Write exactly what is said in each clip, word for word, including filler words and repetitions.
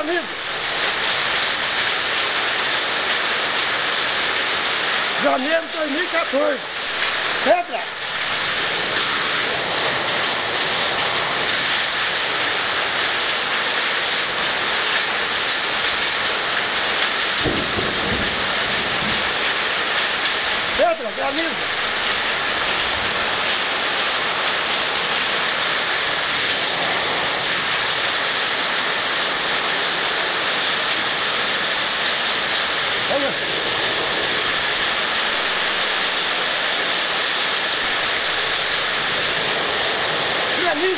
amigo. Janeiro de dois mil e quatorze. Pedra. Pedra, granizo. Olha. Granizo.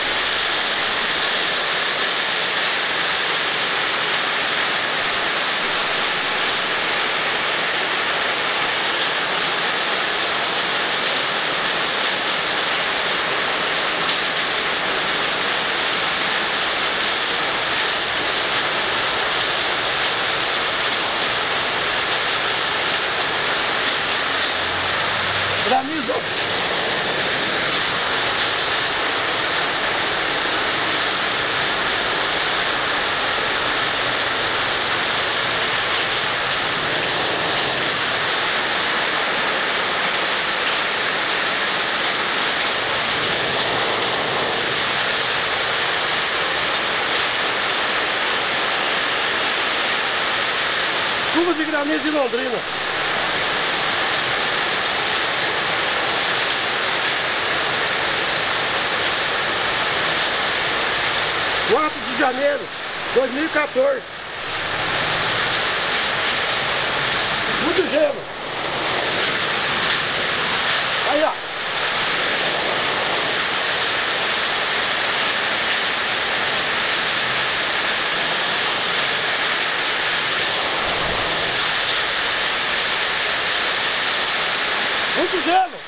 Granizo. Chuva de granizo em Londrina. quatro de janeiro de dois mil e quatorze. Muito gelo. Aí, ó. Muito gelo.